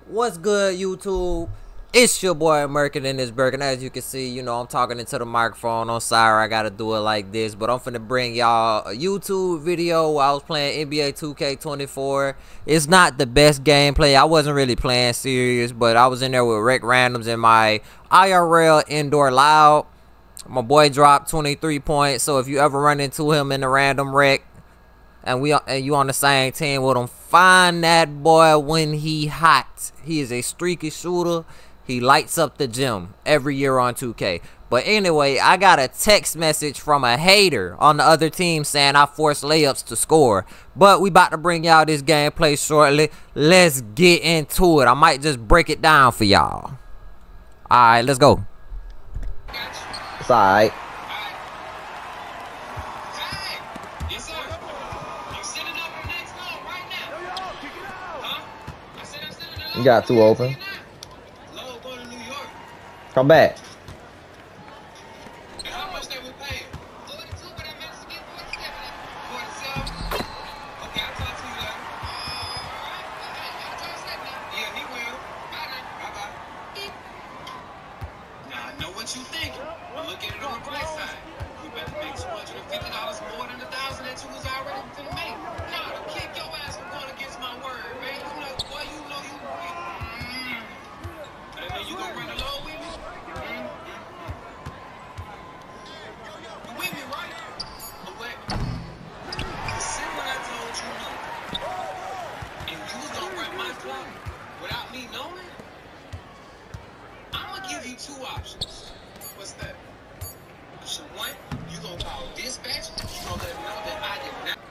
What's good, YouTube? It's your boy Merkin in this burger. And as you can see, you know, I'm talking into the microphone. I'm sorry I gotta do it like this, but I'm finna bring y'all a YouTube video where I was playing NBA 2K24. It's not the best gameplay. I wasn't really playing serious, but I was in there with Rec Randoms in my IRL indoor loud. My boy dropped 23 points, so if you ever run into him in a random rec, and you on the same team with him, find that boy when he hot. He is a streaky shooter. He lights up the gym every year on 2K. But anyway, I got a text message from a hater on the other team saying I forced layups to score. But we about to bring y'all this gameplay shortly. Let's get into it. I might just break it down for y'all. Alright, let's go. It's alright. You got two open. Come back. How much they would pay? 42, but I managed to get 47. Okay, I'll talk to you later. Alright. I'll try to say that. Yeah, he will. Bye-bye. Now, I know what you think, but look at it on the bright side. You better make $250 more than the $1,000 that you was already finna make. Nah, to kick your ass for going against my word, man. You know, boy, you know you. You gonna run the low with me? You with me, right? But wait. Consider what I told you no. And you was gonna run my club without me knowing? I'm gonna give you two options. What's that? Option one, you gonna call dispatch. You gonna let them know that I did not.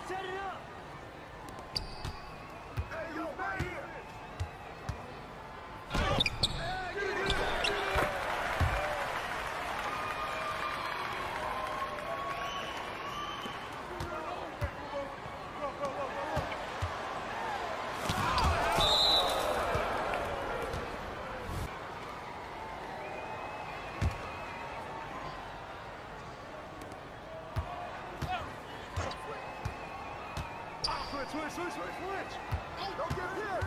Set it up! Hey, yo, right here! Switch! Don't get hit!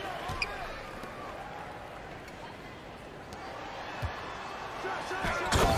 Shot!